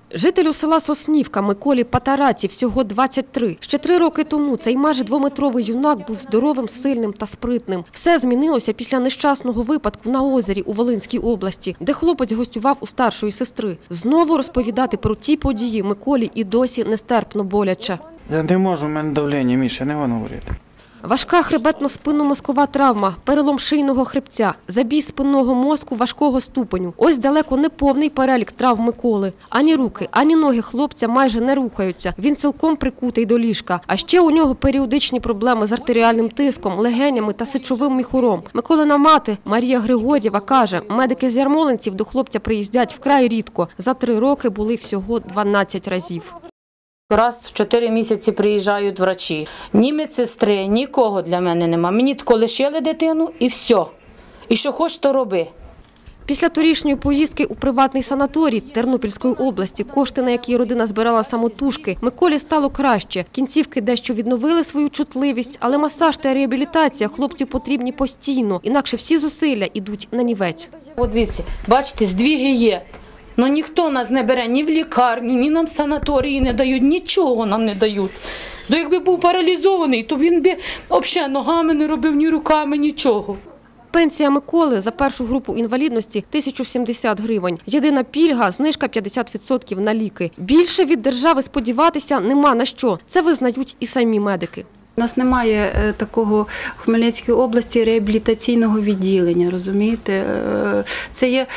Жителю села Соснівка Миколі Патараці всього 23. Ще 3 роки тому цей майже 2-метровий юнак був здоровим, сильним та спритним. Все змінилося після нещасного випадку на озері у Волинській області, де хлопець гостював у старшої сестри. Знову розповідати про ті події Миколі і досі нестерпно боляче. Я не можу, у мене давлення, Міша, не можу говорити. Важка хребетно-спинномозкова травма, перелом шийного хребця, забій спинного мозку важкого ступеню. Ось далеко не повний перелік травм Миколи. Ані руки, ані ноги хлопця майже не рухаються. Він цілком прикутий до ліжка. А ще у нього періодичні проблеми з артеріальним тиском, легенями та сечовим міхуром. Миколина мати Марія Григор'єва каже, медики з Ярмолинців до хлопця приїздять вкрай рідко. За 3 роки були всього 12 разів. Раз в 4 місяці приїжджають врачі. Ні медсестри, нікого для мене нема. Мені тако лишили дитину і все. І що хочеш, то роби. Після торішньої поїздки у приватний санаторій Тернопільської області, кошти на які родина збирала самотужки, Миколі стало краще. Кінцівки дещо відновили свою чутливість, але масаж та реабілітація хлопцю потрібні постійно, інакше всі зусилля йдуть нанівець. От дивіться, бачите, здвіги є. Ну ніхто нас не бере ні в лікарню, ні нам в санаторії не дають, нічого нам не дають. То якби був паралізований, то він би взагалі ногами не робив, ні руками, нічого. Пенсія Миколи за першу групу інвалідності – 1070 гривень. Єдина пільга – знижка 50% на ліки. Більше від держави сподіватися нема на що. Це визнають і самі медики. У нас немає такого в Хмельницькій області реабілітаційного відділення, розумієте? Це є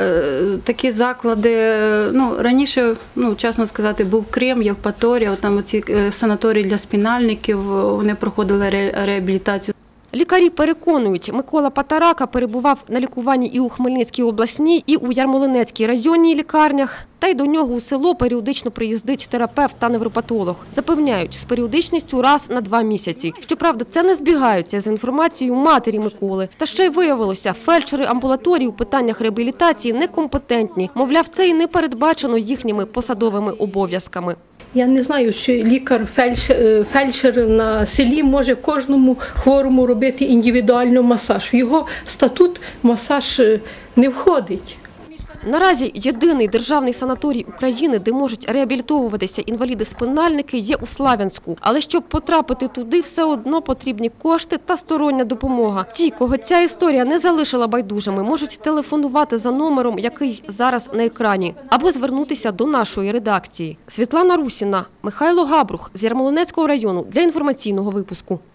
такі заклади, раніше, чесно сказати, був Крим, Євпаторія, там оці санаторії для спінальників, вони проходили реабілітацію. Лікарі переконують, Микола Патарака перебував на лікуванні і у Хмельницькій обласній, і у Ярмолинецькій районній лікарнях. Та й до нього у село періодично приїздить терапевт та невропатолог. Запевняють, з періодичністю раз на 2 місяці. Щоправда, це не збігається з інформацією матері Миколи. Та ще й виявилося, фельдшери амбулаторії у питаннях реабілітації некомпетентні. Мовляв, це і не передбачено їхніми посадовими обов'язками. Я не знаю, чи лікар-фельдшер на селі може кожному хворому робити індивідуальний масаж. В його статут масаж не входить. Наразі єдиний державний санаторій України, де можуть реабілітовуватися інваліди-спинальники, є у Славянську. Але щоб потрапити туди, все одно потрібні кошти та стороння допомога. Ті, кого ця історія не залишила байдужими, можуть телефонувати за номером, який зараз на екрані, або звернутися до нашої редакції. Світлана Русіна, Михайло Габрух з Ярмолинецького району для інформаційного випуску.